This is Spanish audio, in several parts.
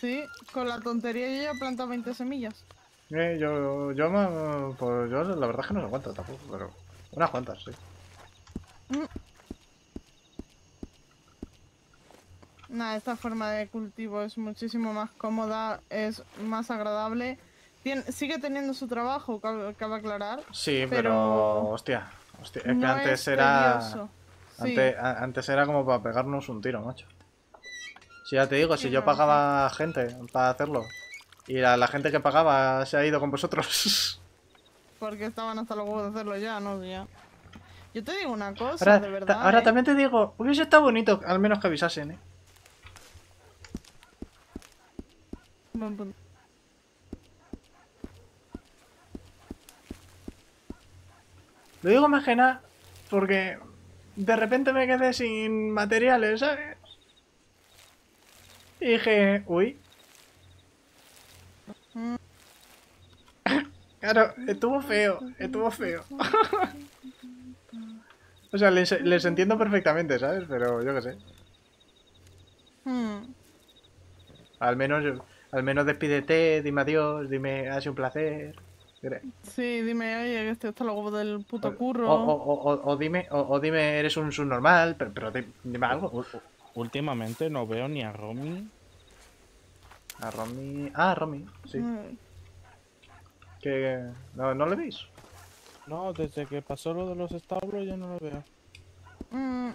Sí, con la tontería yo ya he plantado 20 semillas. Pues yo la verdad es que no sé cuántas tampoco, pero unas cuantas, sí. Mm, Nada, esta forma de cultivo es muchísimo más cómoda, es más agradable. Sigue teniendo su trabajo, cabe aclarar, Sí, pero pero hostia, es que no es tedioso. Sí, antes era como para pegarnos un tiro, macho. Si ya te digo, sí, si yo no, sí. pagaba gente para hacerlo y la gente que pagaba se ha ido con vosotros. Porque estaban hasta los huevos de hacerlo ya, ¿no? Ya. Yo te digo una cosa, Ahora, de verdad, ahora ¿eh? también te digo, hubiese estado bonito, al menos que avisasen, ¿eh? Buen punto. Lo digo más que nada porque de repente me quedé sin materiales, ¿sabes? Y dije, uy, Mm. claro, estuvo feo, estuvo feo. O sea, les entiendo perfectamente, ¿sabes? Pero yo qué sé. Hmm. Al menos despídete, dime adiós, dime ha sido un placer. Sí, dime, oye, que estoy hasta los huevos del O, puto curro. o dime, eres un subnormal, pero dime algo. Últimamente no veo ni a Romy. A Romy. Ah, Romy, sí. Mm. Que. No, ¿no le veis? No, desde que pasó lo de los establos ya no lo veo. Mm.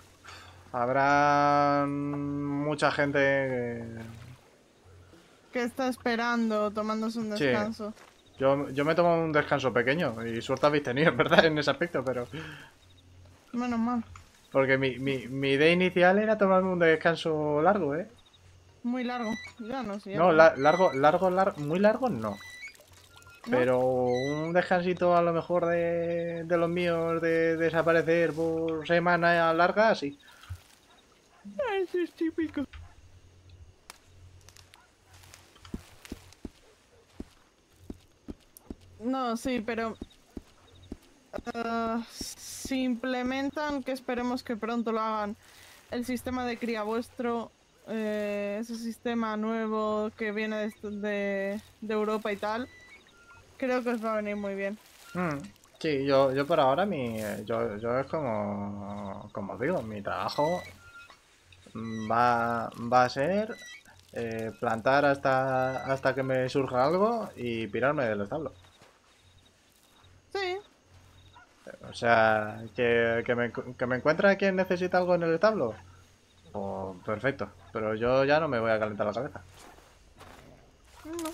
Habrá mucha gente que. ¿Qué está esperando tomándose un Sí, descanso? yo me tomo un descanso pequeño y suerte habéis tenido, en verdad, en ese aspecto, pero. Menos mal. Porque mi idea inicial era tomarme un descanso largo, ¿eh? Muy largo. Ya no sé, ya No, veremos. muy largo no. ¿No? Pero un descansito a lo mejor de los míos de desaparecer por semana larga, sí. Eso es típico. No, sí, pero si implementan, que esperemos que pronto lo hagan, el sistema de cría vuestro, ese sistema nuevo que viene de Europa y tal, creo que os va a venir muy bien. Mm, sí, yo por ahora yo es como os digo, mi trabajo va a ser plantar hasta que me surja algo y pirarme del establo. Sí, O sea, que me encuentre a quien necesita algo en el establo. Pues perfecto, pero yo ya no me voy a calentar la cabeza. no.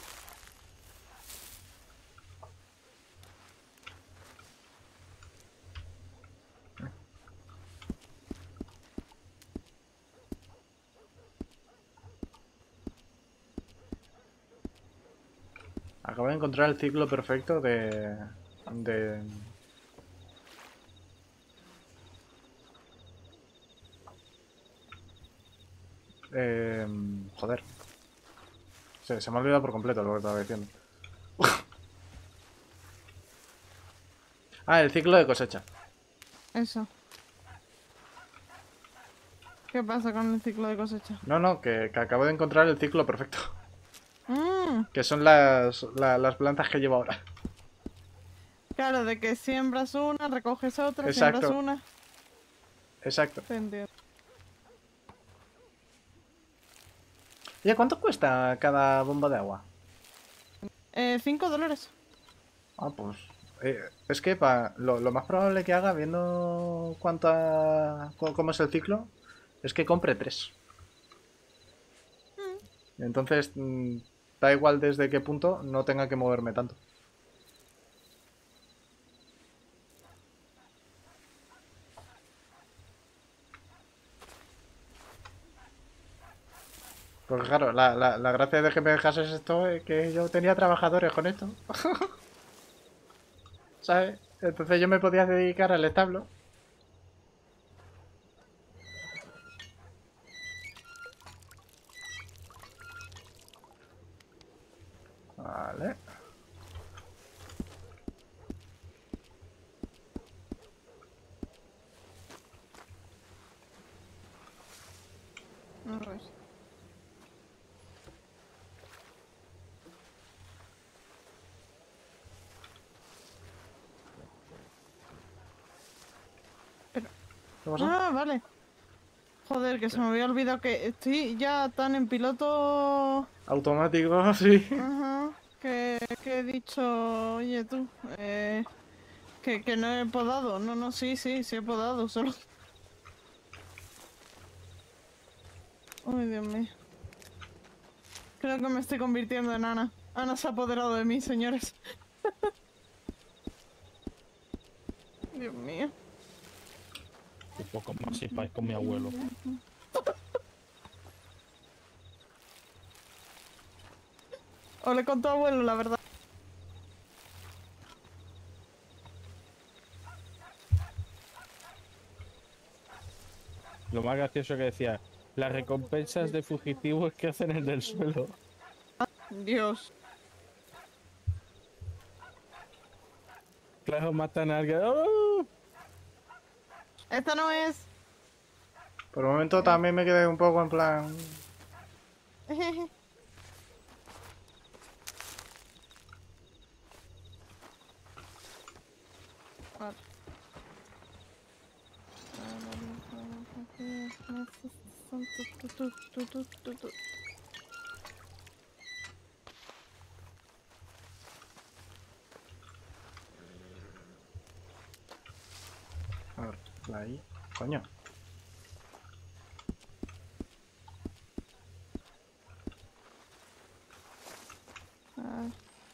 Acabo de encontrar el ciclo perfecto de joder, se me ha olvidado por completo lo que estaba diciendo. Ah, el ciclo de cosecha. Eso. ¿Qué pasa con el ciclo de cosecha? No, no, que acabo de encontrar el ciclo perfecto. Mm, Que son las plantas que llevo ahora. claro, de que siembras una, recoges otra, siembras Exacto, una. exacto. Te entiendo. Oye, ¿cuánto cuesta cada bomba de agua? $5. Ah, pues. Es que lo más probable que haga, viendo cómo es el ciclo, es que compre tres. Mm, Entonces, da igual desde qué punto, no tenga que moverme tanto. Porque claro, la gracia de que me dejases esto es que yo tenía trabajadores con esto, ¿sabes? Entonces yo me podía dedicar al establo. Vale. a ver. ¿Qué pasa? Ah, vale. Joder, que se me había olvidado que estoy ya tan en piloto. Automático, sí. Ajá. Que he dicho, oye tú, que no he podado. No, no, sí, sí, sí he podado, solo. Ay, Dios mío. Creo que me estoy convirtiendo en Ana. Ana se ha apoderado de mí, señores. Dios mío. Un poco más y vais con mi abuelo. Ole con tu abuelo, la verdad. Lo más gracioso que decía, las recompensas de fugitivos que hacen en el suelo. Dios. Claro, matan a alguien. ¡Oh! Esta no es. Por el momento también me quedé un poco en plan... Vale. A ver, ahí. Coño. Ah,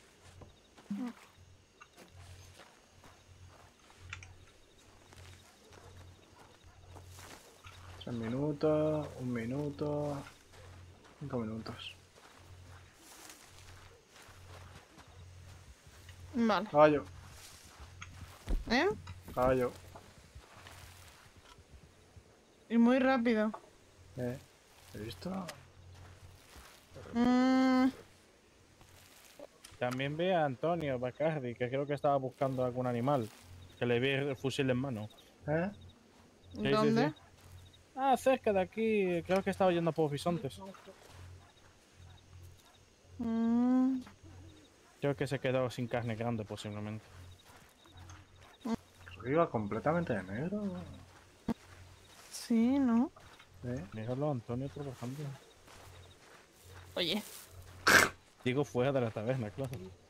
3 minutos, 1 minuto, 5 minutos. vale. Caballo, ¿Eh? caballo. Y muy rápido. ¿He visto? Mm, También ve a Antonio Bacardi, que creo que estaba buscando algún animal. Que le vi el fusil en mano. ¿Eh? Sí, ¿Dónde? sí. Ah, cerca de aquí. Creo que estaba yendo por bisontes. Mm, Creo que se quedó sin carne grande, posiblemente. Creo que iba completamente de negro. sí, ¿no? ¿Eh? Míralo, Antonio trabajando. Oye. Digo, fuera de la taberna, claro.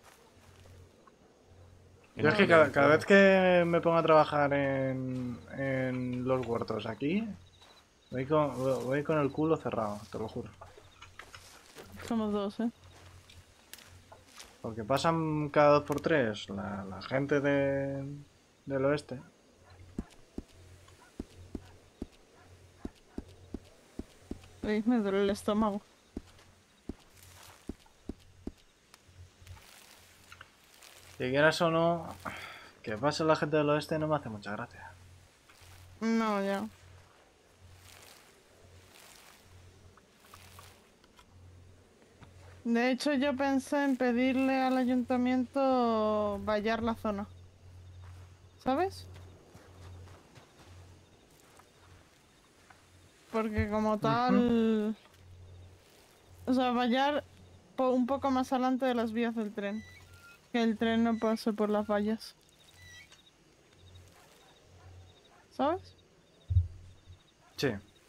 Yo es que cada vez que me pongo a trabajar en los huertos aquí, voy con el culo cerrado, te lo juro. Somos dos, ¿eh? Porque pasan cada 2 por 3 la gente del oeste. Uy, me duele el estómago. Si quieras o no, que pase la gente del oeste no me hace mucha gracia. No, ya. De hecho, yo pensé en pedirle al ayuntamiento vallar la zona. ¿Sabes? Porque como Ujú. tal... O sea, vallar un poco más adelante de las vías del tren. Que el tren no pase por las vallas. ¿Sabes? Sí.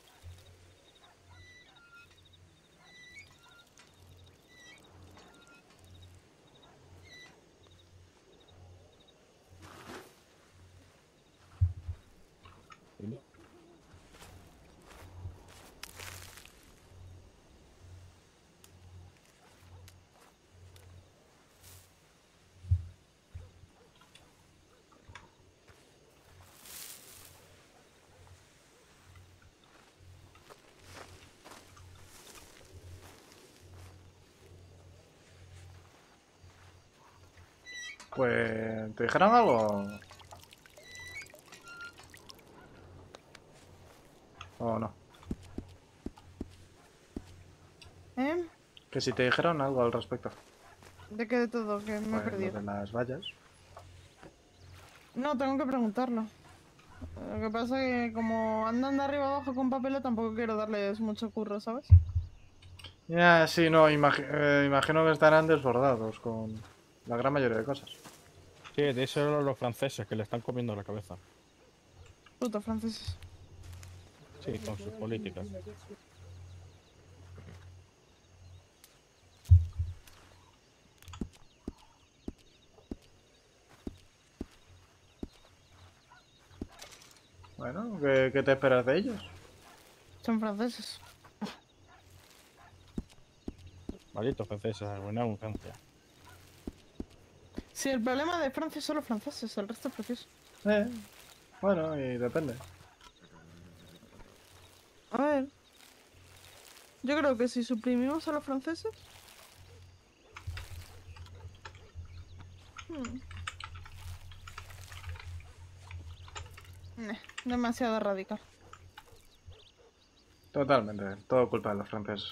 Pues, ¿te dijeron algo? ¿O no? ¿Eh? Que si te dijeron algo al respecto. ¿De qué de todo? Que me he Pues lo perdido. de las vallas. No, tengo que preguntarlo. Lo que pasa es que como andan de arriba abajo con papel, tampoco quiero darles mucho curro, ¿sabes? Ya, sí, no, imagino que estarán desbordados con la gran mayoría de cosas. Sí, de eso eran los franceses que le están comiendo la cabeza. Putos franceses. Sí, con sus políticas. Bueno, ¿qué te esperas de ellos? Son franceses. Malditos franceses, arruinaron Francia. Sí, el problema de Francia son los franceses, el resto es precioso. Eh, bueno, y depende. A ver. Yo creo que si suprimimos a los franceses... hmm, demasiado radical. Totalmente, todo culpa de los franceses.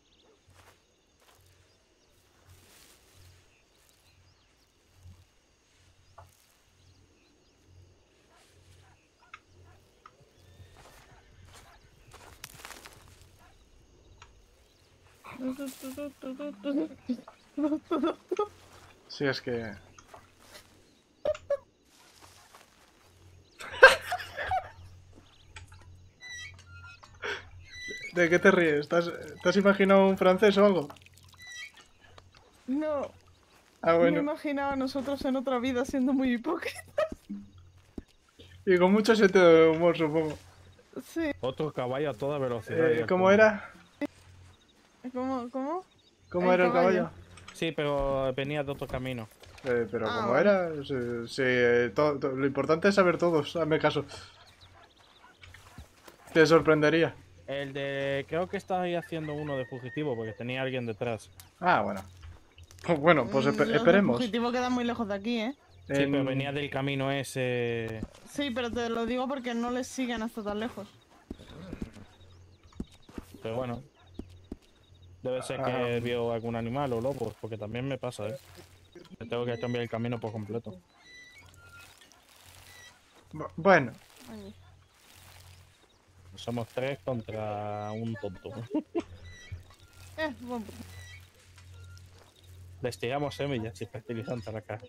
Sí, es que... ¿De qué te ríes? ¿Te has imaginado un francés o algo? No, Ah, me bueno. imaginaba a nosotros en otra vida siendo muy hipócritas. Y con mucho sentido de humor, supongo. Sí, Otro caballo a toda velocidad. y al ¿Cómo colmo. era? ¿cómo? ¿Cómo El era el caballo. caballo? Sí, pero venía de otro camino. Pero Ah, ¿cómo vale. era? Sí, lo importante es saber todos, hazme caso. Te sorprendería. El de... Creo que estaba ahí haciendo uno de fugitivo porque tenía alguien detrás. Ah, bueno. Pues bueno, pues Los de esperemos. fugitivo quedan muy lejos de aquí, ¿eh? Sí, pero En- venía del camino ese... Sí, pero te lo digo porque no les siguen hasta tan lejos. Pero bueno. Debe ser ah, que vio algún animal o lobos, porque también me pasa, ¿eh? Que tengo que cambiar el camino por completo. bueno, Ay, Somos 3 contra un tonto. bueno, Destilamos semillas y fertilizantes acá.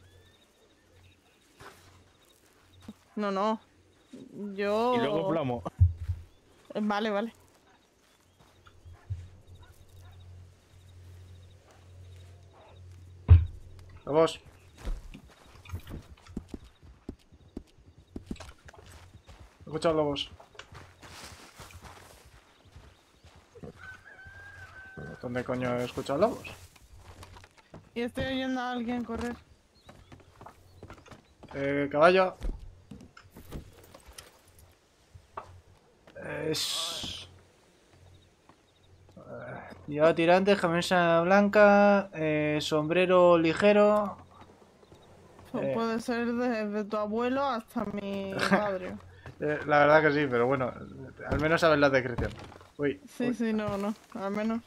no. Y luego Yo... plomo. Vale. vamos. Escucha lobos. ¿Dónde coño he escuchado lobos? Y estoy oyendo a alguien correr. Caballo. Es... Lleva tirantes, camisa blanca, sombrero ligero. Puede ser desde tu abuelo hasta mi padre. La verdad que sí, pero bueno, al menos sabes la descripción. Uy, Sí, no, al menos.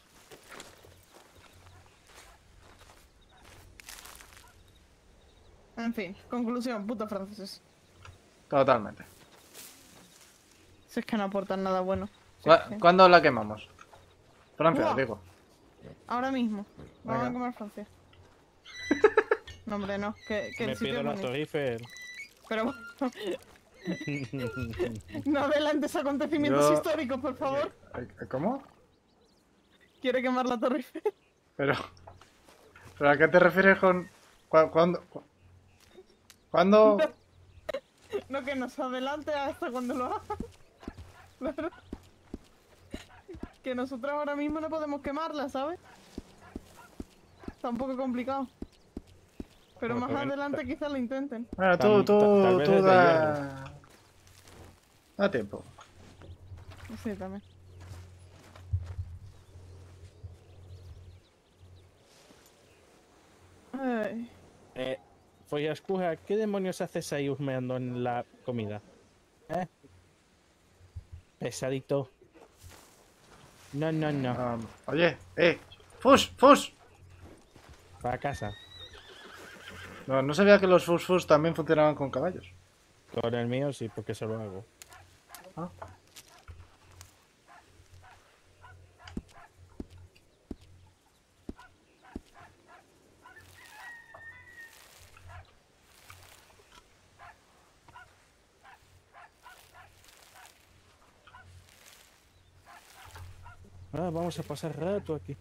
En fin, conclusión, putos franceses. totalmente. Si es que no aportan nada bueno. Si es que- ¿Cuándo la quemamos? Francia, ¡Buah! digo. Ahora mismo. Vamos a Venga. comer Francia. No, hombre, no. Que Me el sitio pido es la bonito. Torre Eiffel. Pero bueno, no adelantes acontecimientos Yo- históricos, por favor. ¿Cómo? Quiere quemar la Torre Eiffel. Pero... ¿Pero a qué te refieres con... ¿Cuándo? No, que nos adelante hasta cuando lo haga. Claro. Que nosotros ahora mismo no podemos quemarla, ¿sabes? Está un poco complicado. Pero Bueno, más también- adelante quizás lo intenten. Bueno, tal vez tú es de da... Da tiempo. Sí, también. Ay. Follascuja, ¿qué demonios haces ahí husmeando en la comida? ¿Eh? Pesadito. No. Oye, ¡Fus! Para casa. No sabía que los fus también funcionaban con caballos. Con el mío sí, porque se lo hago. Ah. Ah, vamos a pasar rato aquí.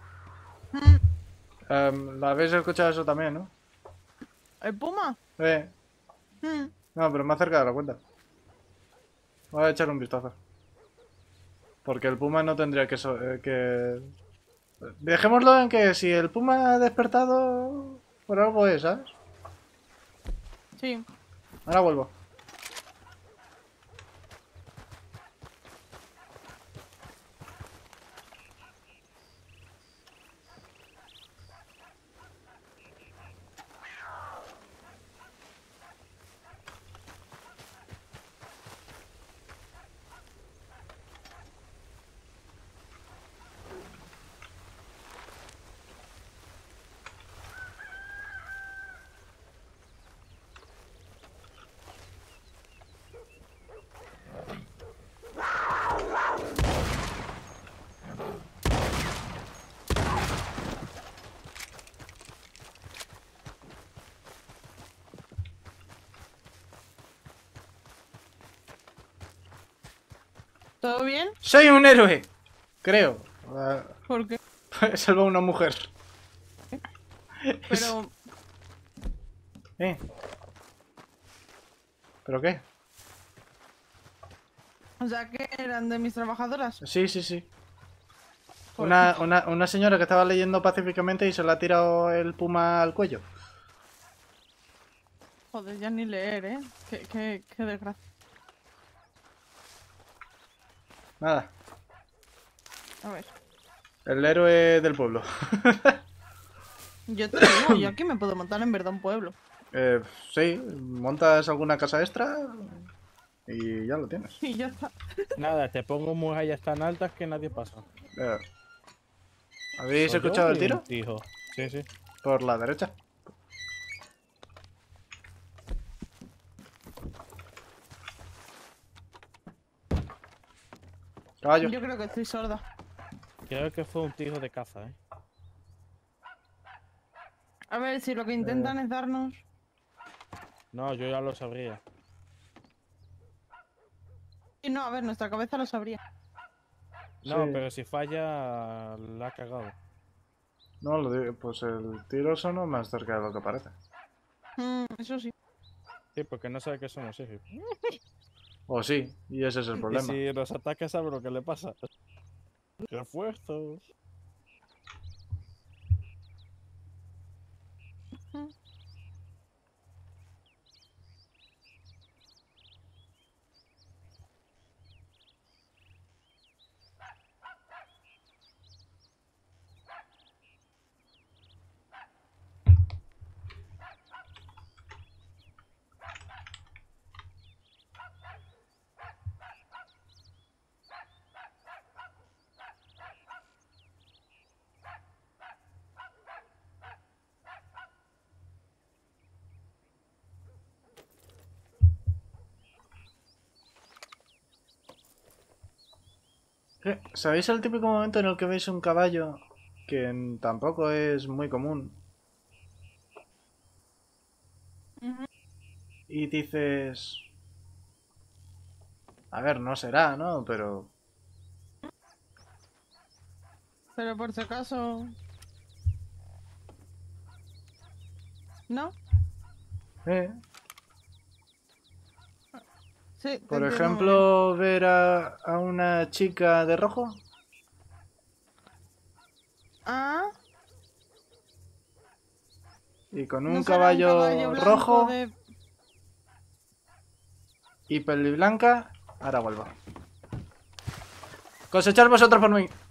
¿Lo habéis escuchado eso también, no? ¿El puma? Mm. No, pero más cerca de la cuenta. Voy a echar un vistazo. Porque el puma no tendría que... Dejémoslo en que si el puma ha despertado, por algo es, ¿sabes? Sí. Ahora vuelvo. ¿Todo bien? ¡Soy un héroe! Creo. ¿Por qué? He salvado a una mujer. Pero... ¿Eh? ¿Pero qué? O sea, que eran de mis trabajadoras. Sí, sí, sí. Joder. Una señora que estaba leyendo pacíficamente y se le ha tirado el puma al cuello. Joder, ya ni leer, ¿eh? Qué desgracia. Nada. A ver. El héroe del pueblo. Yo te digo, yo aquí me puedo montar en verdad un pueblo. Sí, montas alguna casa extra y ya lo tienes. Y ya está. Nada, te pongo murallas tan altas que nadie pasa. Eh, ¿Habéis ¿Soy yo escuchado o el tiro? un tijo? Sí, sí. Por la derecha. Caballo. Yo creo que estoy sorda. Creo que fue un tijo de caza, ¿eh? A ver, si lo que intentan es darnos... No, yo ya lo sabría. Y no, a ver, nuestra cabeza lo sabría. No, Sí. pero si falla, la ha cagado. No, lo digo, pues el tiro sonó más cerca de lo que parece. Eso sí. Sí, porque no sabe que somos hijos. O sí, y ese es el Y problema. si nos ataca, sabe lo que le pasa. Refuerzos. Mm. ¿Sabéis el típico momento en el que veis un caballo que tampoco es muy común? Ujú. Y dices... A ver, no será, ¿no? Pero... Pero por si acaso... ¿No? Eh, Sí, te por entiendo muy ejemplo, ver a una chica de rojo. bien. Ah, Y con ¿no un será un caballo blanco rojo de... y peli blanca. Ahora vuelvo. Cosechar vosotros por mí.